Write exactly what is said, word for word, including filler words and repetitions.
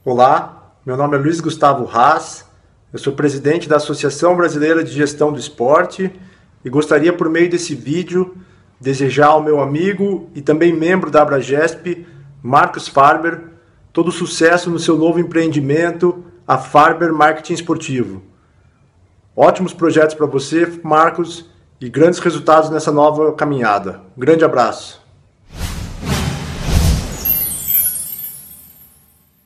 Olá, meu nome é Luiz Gustavo Haas, eu sou presidente da Associação Brasileira de Gestão do Esporte e gostaria, por meio desse vídeo, desejar ao meu amigo e também membro da Abragesp, Marcos Farber, todo sucesso no seu novo empreendimento, a Farber Marketing Esportivo. Ótimos projetos para você, Marcos, e grandes resultados nessa nova caminhada. Um grande abraço.